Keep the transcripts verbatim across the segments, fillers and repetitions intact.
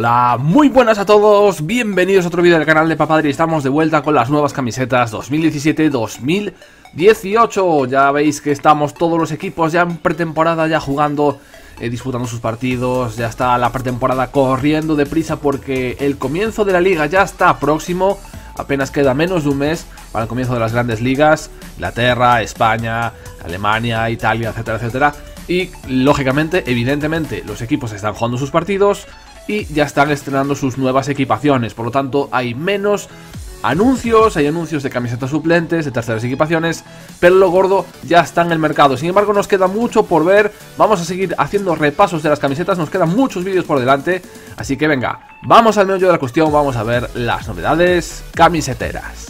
Hola, muy buenas a todos, bienvenidos a otro vídeo del canal de Papadri. Estamos de vuelta con las nuevas camisetas dos mil diecisiete dos mil dieciocho. Ya veis que estamos todos los equipos ya en pretemporada, ya jugando, eh, disputando sus partidos. Ya está la pretemporada corriendo deprisa porque el comienzo de la liga ya está próximo. Apenas queda menos de un mes para el comienzo de las grandes ligas: Inglaterra, España, Alemania, Italia, etcétera, etcétera. Y lógicamente, evidentemente, los equipos están jugando sus partidos y ya están estrenando sus nuevas equipaciones. Por lo tanto, hay menos anuncios, hay anuncios de camisetas suplentes, de terceras equipaciones, pero lo gordo ya está en el mercado. Sin embargo, nos queda mucho por ver. Vamos a seguir haciendo repasos de las camisetas, nos quedan muchos vídeos por delante. Así que venga, vamos al meollo de la cuestión, vamos a ver las novedades camiseteras.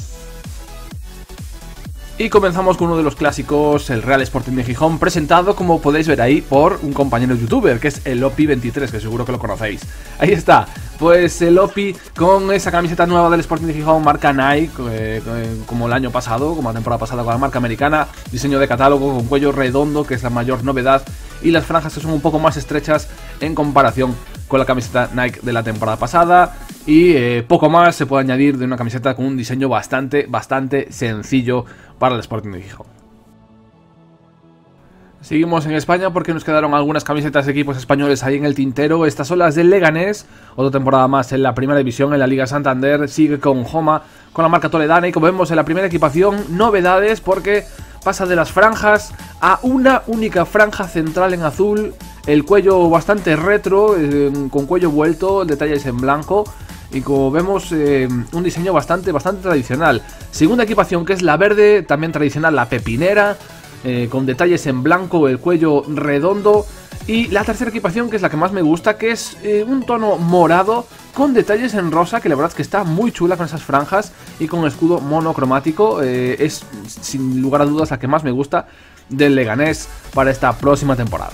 Y comenzamos con uno de los clásicos, el Real Sporting de Gijón, presentado, como podéis ver ahí, por un compañero youtuber, que es el Opi veintitrés, que seguro que lo conocéis. Ahí está, pues el Opi con esa camiseta nueva del Sporting de Gijón, marca Nike, eh, como el año pasado, como la temporada pasada con la marca americana. Diseño de catálogo con cuello redondo, que es la mayor novedad, y las franjas que son un poco más estrechas en comparación con la camiseta Nike de la temporada pasada. Y eh, poco más se puede añadir de una camiseta con un diseño bastante, bastante sencillo para el Sporting de Gijón. Seguimos en España porque nos quedaron algunas camisetas de equipos españoles ahí en el tintero. Estas son las del Leganés, otra temporada más en la primera división, en la Liga Santander. Sigue con Joma, con la marca toledana, y como vemos en la primera equipación, novedades porque pasa de las franjas a una única franja central en azul. El cuello bastante retro, eh, con cuello vuelto, detalles en blanco. Y como vemos, eh, un diseño bastante, bastante tradicional. Segunda equipación, que es la verde, también tradicional, la pepinera, eh, con detalles en blanco, el cuello redondo. Y la tercera equipación, que es la que más me gusta, que es eh, un tono morado con detalles en rosa, que la verdad es que está muy chula con esas franjas y con escudo monocromático. Eh, es sin lugar a dudas la que más me gusta del Leganés para esta próxima temporada.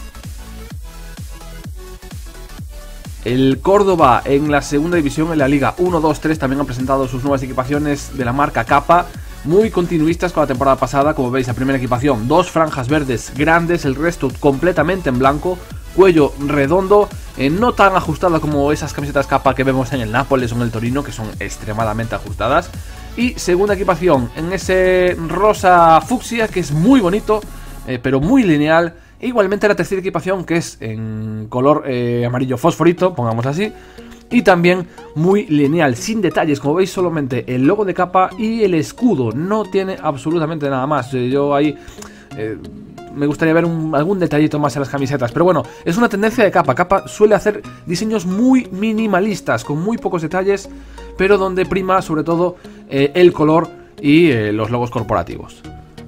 El Córdoba en la segunda división, en la Liga uno, dos, tres, también ha presentado sus nuevas equipaciones de la marca Capa, muy continuistas con la temporada pasada. Como veis, la primera equipación, dos franjas verdes grandes, el resto completamente en blanco, cuello redondo, eh, no tan ajustada como esas camisetas Capa que vemos en el Nápoles o en el Torino, que son extremadamente ajustadas. Y segunda equipación en ese rosa fucsia, que es muy bonito, eh, pero muy lineal. E igualmente la tercera equipación, que es en color eh, amarillo fosforito, pongamos así, y también muy lineal, sin detalles. Como veis, solamente el logo de Capa y el escudo, no tiene absolutamente nada más. Yo ahí eh, me gustaría ver un, algún detallito más en las camisetas, pero bueno, es una tendencia de Capa. Capa suele hacer diseños muy minimalistas, con muy pocos detalles, pero donde prima sobre todo eh, el color y eh, los logos corporativos.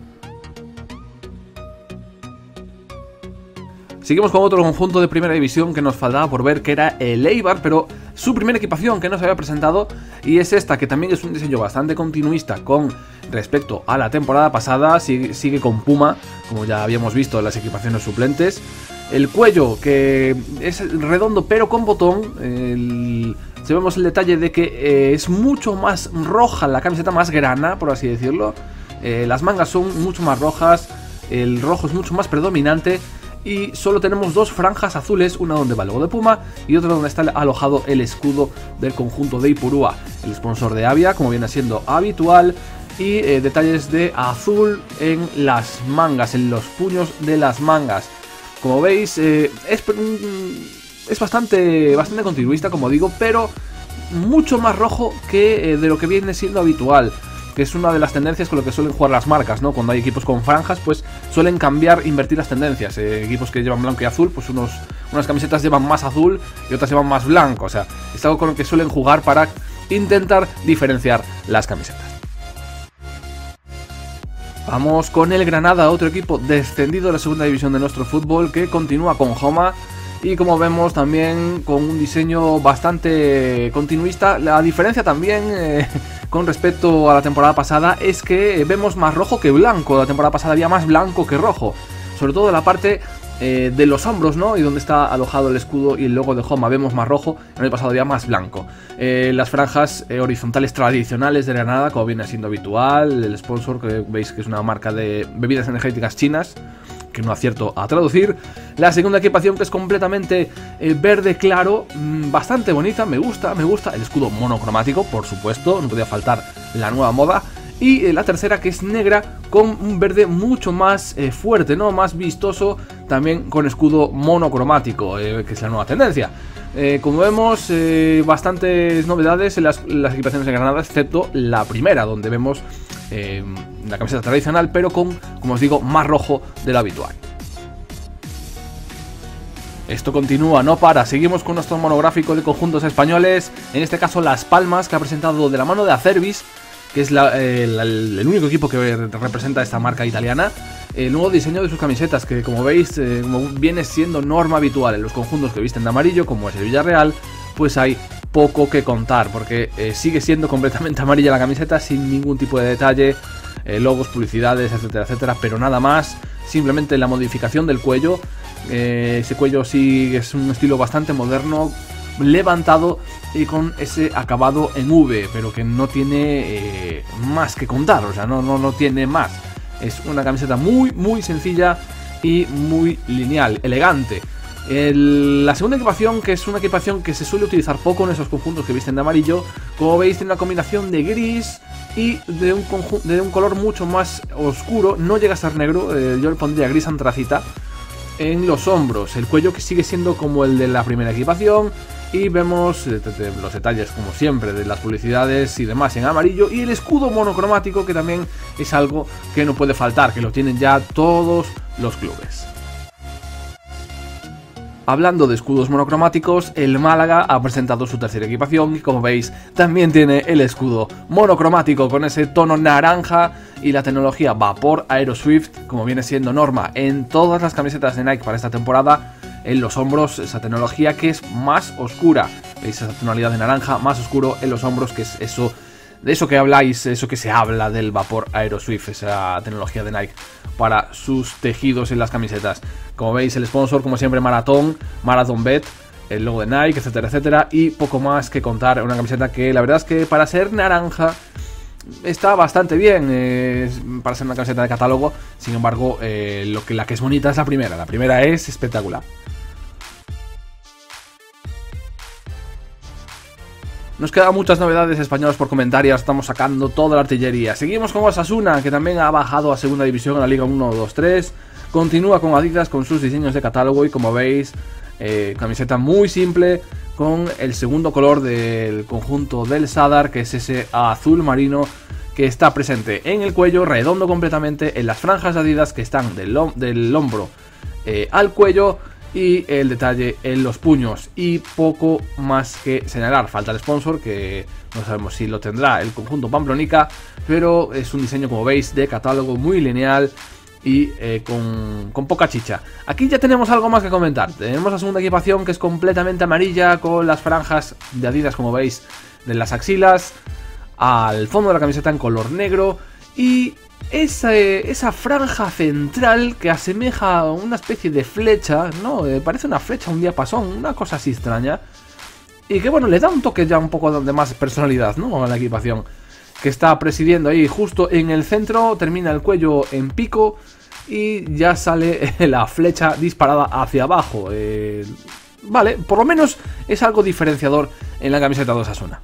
Seguimos con otro conjunto de primera división que nos faltaba por ver, que era el Eibar, pero su primera equipación que no se había presentado, y es esta, que también es un diseño bastante continuista con respecto a la temporada pasada. Sigue, sigue con Puma, como ya habíamos visto en las equipaciones suplentes. El cuello, que es redondo pero con botón. El... Si vemos el detalle de que eh, es mucho más roja la camiseta, más grana, por así decirlo. Eh, las mangas son mucho más rojas, el rojo es mucho más predominante. Y solo tenemos dos franjas azules, una donde va el logo de Puma y otra donde está alojado el escudo del conjunto de Ipurúa, el sponsor de Avia, como viene siendo habitual. Y eh, detalles de azul en las mangas, en los puños de las mangas. Como veis, eh, es, es bastante, bastante continuista, como digo, pero mucho más rojo que eh, de lo que viene siendo habitual, que es una de las tendencias con lo que suelen jugar las marcas, ¿no? Cuando hay equipos con franjas, pues suelen cambiar, invertir las tendencias. Eh, equipos que llevan blanco y azul, pues unos, unas camisetas llevan más azul y otras llevan más blanco. O sea, es algo con lo que suelen jugar para intentar diferenciar las camisetas. Vamos con el Granada, otro equipo descendido de la segunda división de nuestro fútbol, que continúa con Joma. Y como vemos, también con un diseño bastante continuista. La diferencia también eh, con respecto a la temporada pasada es que vemos más rojo que blanco. La temporada pasada había más blanco que rojo, sobre todo en la parte eh, de los hombros, ¿no? Y donde está alojado el escudo y el logo de Joma vemos más rojo. El año pasado había más blanco. Eh, las franjas eh, horizontales tradicionales de Granada, como viene siendo habitual. El sponsor, que veis que es una marca de bebidas energéticas chinas, que no acierto a traducir. La segunda equipación, que es completamente eh, verde claro, mmm, bastante bonita, me gusta, me gusta. El escudo monocromático, por supuesto, no podía faltar la nueva moda. Y eh, la tercera, que es negra con un verde mucho más eh, fuerte, ¿no? Más vistoso, también con escudo monocromático, eh, que es la nueva tendencia. Eh, como vemos, eh, bastantes novedades en las, las equipaciones de Granada, excepto la primera, donde vemos eh, la camiseta tradicional, pero con, como os digo, más rojo de lo habitual. Esto continúa, no para, seguimos con nuestro monográfico de conjuntos españoles, en este caso Las Palmas, que ha presentado de la mano de Acervis, que es la, eh, la, el único equipo que representa esta marca italiana, el nuevo diseño de sus camisetas, que como veis eh, como viene siendo norma habitual en los conjuntos que visten de amarillo, como es el Villarreal, pues hay poco que contar, porque eh, sigue siendo completamente amarilla la camiseta, sin ningún tipo de detalle, eh, logos, publicidades, etcétera, etcétera, pero nada más, simplemente la modificación del cuello. Eh, ese cuello sí es un estilo bastante moderno, levantado y con ese acabado en V, pero que no tiene eh, más que contar, o sea, no, no, no tiene más. Es una camiseta muy, muy sencilla y muy lineal, elegante. El, la segunda equipación, que es una equipación que se suele utilizar poco en esos conjuntos que visten de amarillo, como veis tiene una combinación de gris y de un, de un color mucho más oscuro, no llega a ser negro, eh, yo le pondría gris antracita en los hombros, el cuello que sigue siendo como el de la primera equipación, y vemos eh, los detalles como siempre de las publicidades y demás en amarillo, y el escudo monocromático, que también es algo que no puede faltar, que lo tienen ya todos los clubes. Hablando de escudos monocromáticos, el Málaga ha presentado su tercera equipación y como veis también tiene el escudo monocromático con ese tono naranja y la tecnología Vapor Aeroswift, como viene siendo norma en todas las camisetas de Nike para esta temporada. En los hombros esa tecnología que es más oscura, veis esa tonalidad de naranja más oscuro en los hombros, que es eso de eso que habláis, eso que se habla del Vapor Aeroswift, esa tecnología de Nike para sus tejidos en las camisetas. Como veis, el sponsor, como siempre, Maratón, Marathon Bet, el logo de Nike, etcétera, etcétera, y poco más que contar. Una camiseta que la verdad es que para ser naranja está bastante bien, eh, para ser una camiseta de catálogo. Sin embargo, eh, lo que, la que es bonita es la primera, la primera es espectacular. Nos quedan muchas novedades españolas por comentarios, estamos sacando toda la artillería. Seguimos con Osasuna, que también ha bajado a segunda división en la Liga uno, dos, tres. Continúa con Adidas con sus diseños de catálogo y como veis, eh, camiseta muy simple con el segundo color del conjunto del Sadar, que es ese azul marino que está presente en el cuello, redondo completamente, en las franjas de Adidas que están del, del hombro eh, al cuello, y el detalle en los puños, y poco más que señalar. Falta el sponsor, que no sabemos si lo tendrá el conjunto Pamplónica, pero es un diseño, como veis, de catálogo muy lineal y eh, con, con poca chicha. Aquí ya tenemos algo más que comentar. Tenemos la segunda equipación, que es completamente amarilla, con las franjas de Adidas, como veis, de las axilas al fondo de la camiseta en color negro, y Esa, esa franja central que asemeja a una especie de flecha, ¿no? Eh, parece una flecha, un diapasón, una cosa así extraña. Y que bueno, le da un toque ya un poco de más personalidad, ¿no? A la equipación. Que está presidiendo ahí justo en el centro, termina el cuello en pico y ya sale la flecha disparada hacia abajo. Eh, vale, por lo menos es algo diferenciador en la camiseta de Osasuna.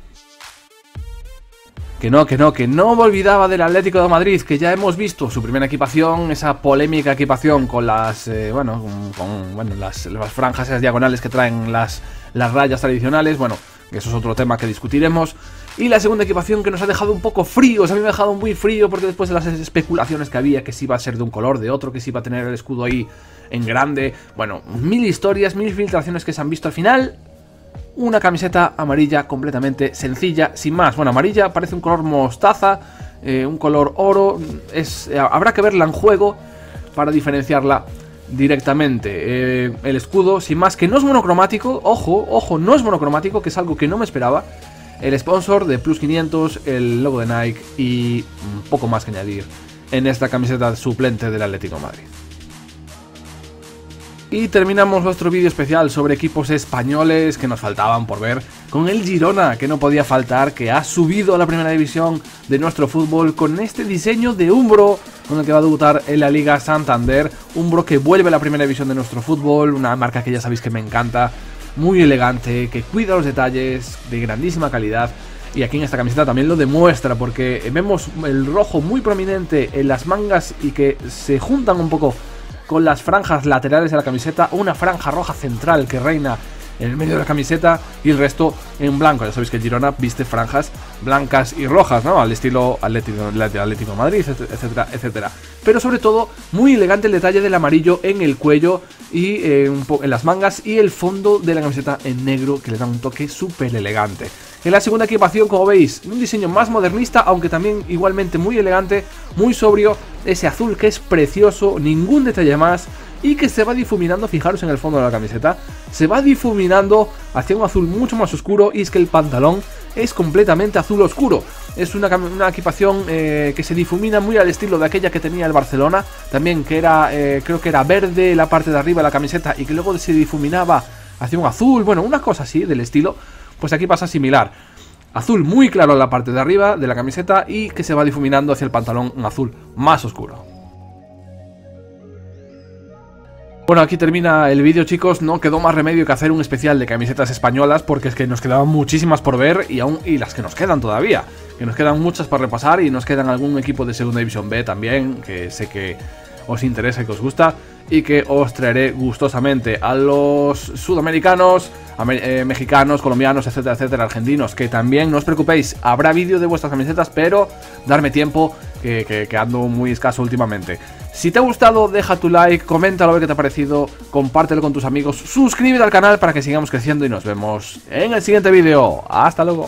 Que no, que no, que no me olvidaba del Atlético de Madrid, que ya hemos visto su primera equipación, esa polémica equipación con las, eh, bueno, con, con bueno, las, las franjas, esas diagonales que traen las, las rayas tradicionales, bueno, que eso es otro tema que discutiremos. Y la segunda equipación, que nos ha dejado un poco fríos, a mí me ha dejado muy frío, porque después de las especulaciones que había, que si iba a ser de un color, de otro, que si iba a tener el escudo ahí en grande, bueno, mil historias, mil filtraciones que se han visto al final. Una camiseta amarilla completamente sencilla, sin más. Bueno, amarilla parece un color mostaza, eh, un color oro. Es, eh, habrá que verla en juego para diferenciarla directamente. Eh, el escudo, sin más, que no es monocromático. Ojo, ojo, no es monocromático, que es algo que no me esperaba. El sponsor de Plus quinientos, el logo de Nike y un poco más que añadir en esta camiseta suplente del Atlético de Madrid. Y terminamos nuestro vídeo especial sobre equipos españoles que nos faltaban por ver con el Girona, que no podía faltar, que ha subido a la primera división de nuestro fútbol con este diseño de Umbro con el que va a debutar en la Liga Santander. Umbro que vuelve a la primera división de nuestro fútbol, una marca que ya sabéis que me encanta, muy elegante, que cuida los detalles, de grandísima calidad. Y aquí en esta camiseta también lo demuestra, porque vemos el rojo muy prominente en las mangas y que se juntan un poco con las franjas laterales de la camiseta. Una franja roja central que reina en el medio de la camiseta y el resto en blanco. Ya sabéis que el Girona viste franjas blancas y rojas, ¿no? Al estilo Atlético, Atlético de Madrid, etcétera, etcétera. Pero sobre todo, muy elegante el detalle del amarillo en el cuello y eh, un en las mangas, y el fondo de la camiseta en negro, que le da un toque súper elegante. En la segunda equipación, como veis, un diseño más modernista, aunque también igualmente muy elegante, muy sobrio. Ese azul que es precioso, ningún detalle más, y que se va difuminando, fijaros en el fondo de la camiseta, se va difuminando hacia un azul mucho más oscuro, y es que el pantalón es completamente azul oscuro. Es una, una equipación eh, que se difumina muy al estilo de aquella que tenía el Barcelona, también que era, eh, creo que era verde la parte de arriba de la camiseta y que luego se difuminaba hacia un azul, bueno, una cosa así del estilo. Pues aquí pasa similar, azul muy claro en la parte de arriba de la camiseta y que se va difuminando hacia el pantalón un azul más oscuro. Bueno, aquí termina el vídeo, chicos. No quedó más remedio que hacer un especial de camisetas españolas, porque es que nos quedaban muchísimas por ver y aún y las que nos quedan todavía, que nos quedan muchas por repasar, y nos quedan algún equipo de Segunda División B también, que sé que os interesa y que os gusta, y que os traeré gustosamente. A los sudamericanos, eh, mexicanos, colombianos, etcétera, etcétera, argentinos, que también, no os preocupéis, habrá vídeo de vuestras camisetas, pero darme tiempo, que, que, que ando muy escaso últimamente. Si te ha gustado, deja tu like, coméntalo a ver qué te ha parecido, compártelo con tus amigos, suscríbete al canal para que sigamos creciendo, y nos vemos en el siguiente vídeo. ¡Hasta luego!